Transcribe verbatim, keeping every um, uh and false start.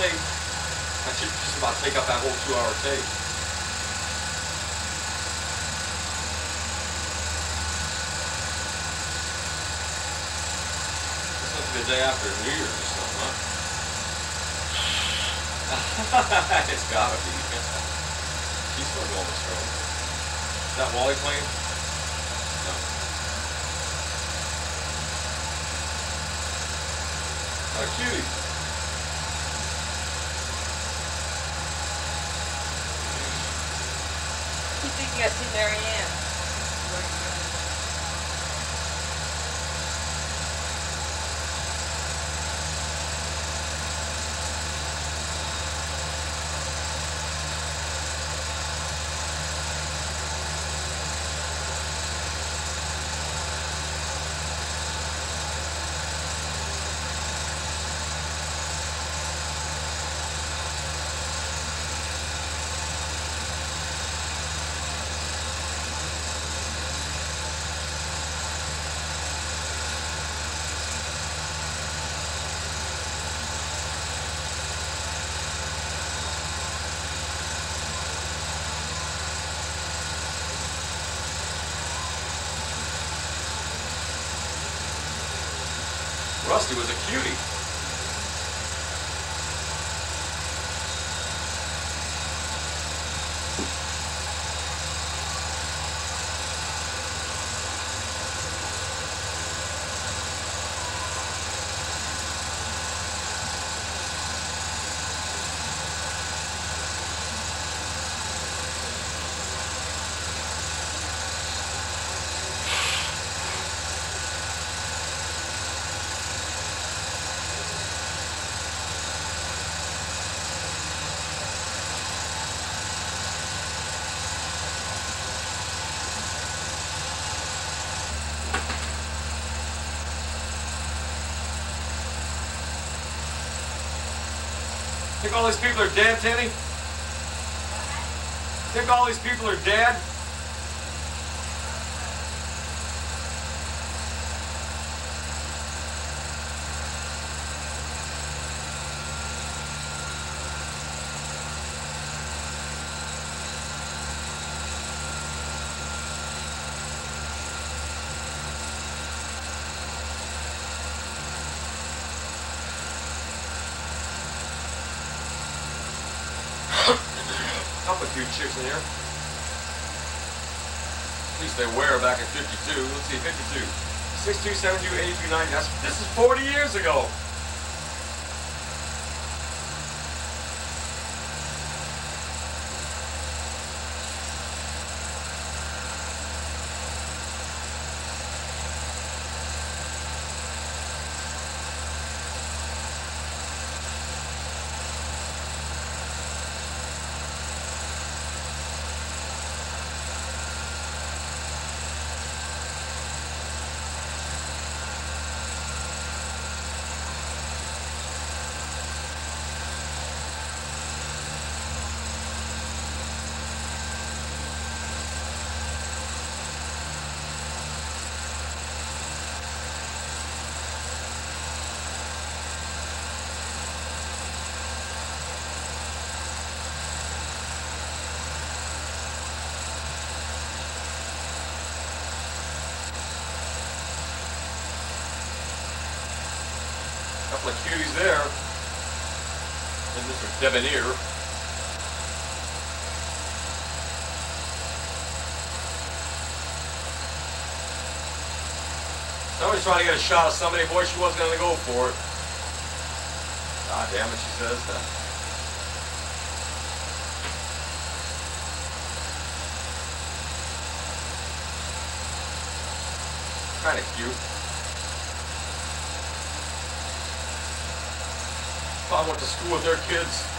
tape. That should just about take up that whole two-hour tape. This must be the day after New Year's or something, huh? It's gotta be. She's still going strong. Is that Wally playing? No. Oh, cutie. You think you see Mary Ann? Rusty was a cutie. Think all these people are dead, Tenny? Think all these people are dead? Couple of cute chicks in here. At least they were back in fifty-two. Let's see, fifty-two. sixty-two, seventy-two, eighty-two, ninety. That's, this is forty years ago. Couple of cuties there. And Mister Debonair. Somebody's trying to get a shot of somebody. Boy, she wasn't going to go for it. God damn it, she says. Kind of cute. Probably went to school with their kids.